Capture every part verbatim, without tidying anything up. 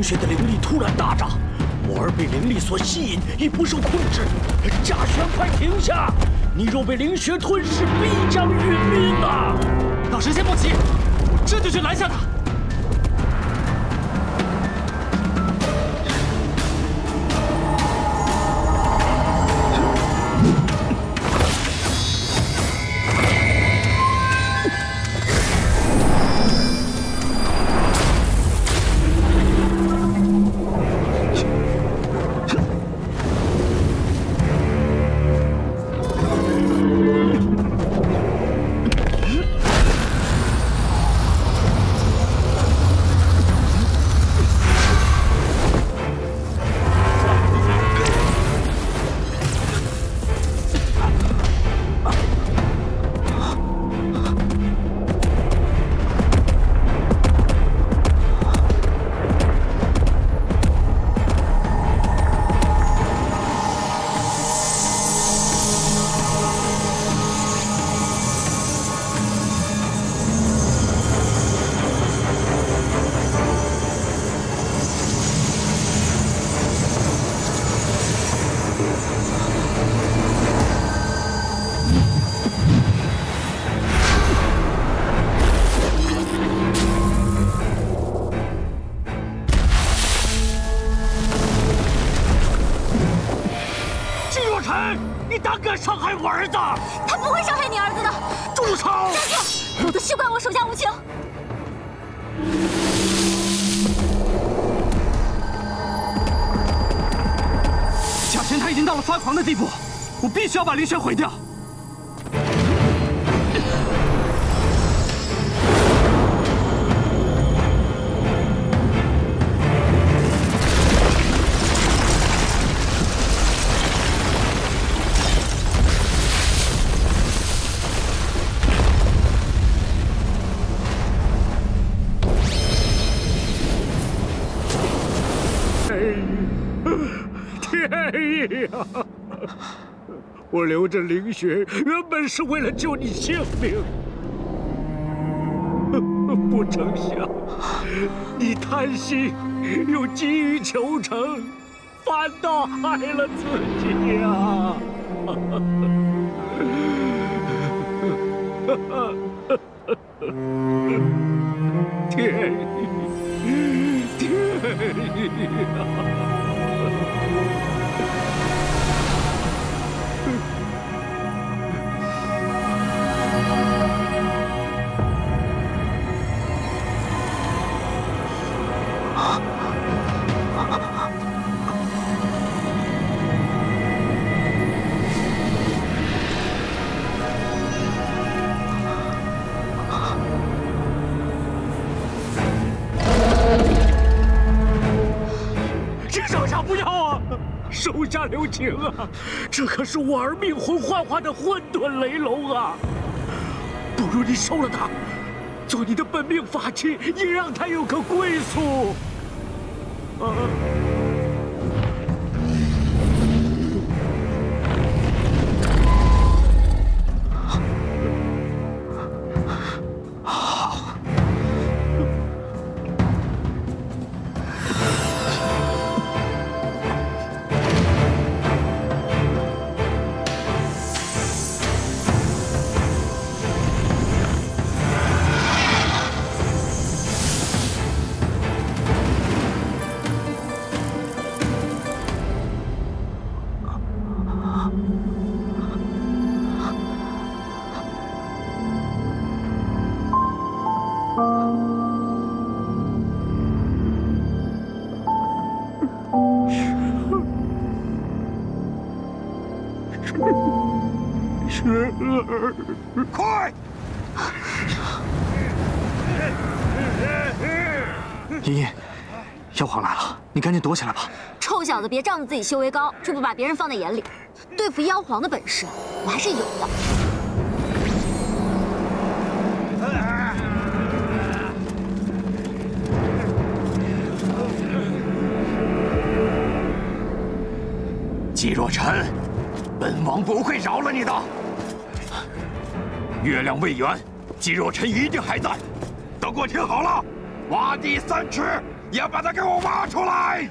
雪的灵力突然大涨，我儿被灵力所吸引，已不受控制。嘉轩，快停下！你若被灵雪吞噬，必将殒命啊！ 老神仙莫急，我这就去拦下他。 你胆敢伤害我儿子？ 他不会伤害你儿子的。 住手！ 大哥，我的事关我手下无情。 嘉轩他已经到了发狂的地步，我必须要把灵轩毁掉。 天意啊！我留着灵雪，原本是为了救你性命，不成想你贪心，又急于求成，反倒害了自己呀！天意，天意啊！ 手下不要啊！手下留情啊！这可是我儿命魂幻化的混沌雷龙啊！不如你收了它，做你的本命法器，也让它有个归宿。啊！ 好。 雪儿， 快！ 茵茵，妖皇来了，你赶紧躲起来吧。 臭小子，别仗着自己修为高，就不把别人放在眼里。对付妖皇的本事，我还是有的。 季若尘，本王不会饶了你的。月亮未圆，季若尘一定还在。等我听好了，挖地三尺， 要把他给我挖出来！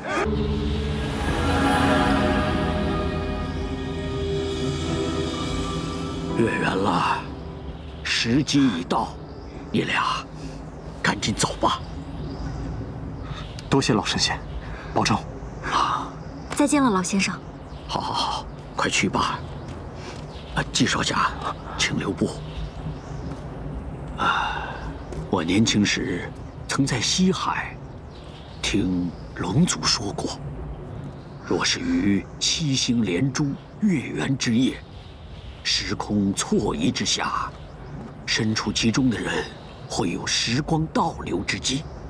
月圆了，时机已到，你俩赶紧走吧。 多谢老神仙，保重。 啊， 再见了，老先生。 好，好，好，快去吧。啊，季少侠，请留步。啊，我年轻时曾在西海听龙族说过，若是于七星连珠、月圆之夜，时空错移之下，身处其中的人会有时光倒流之机。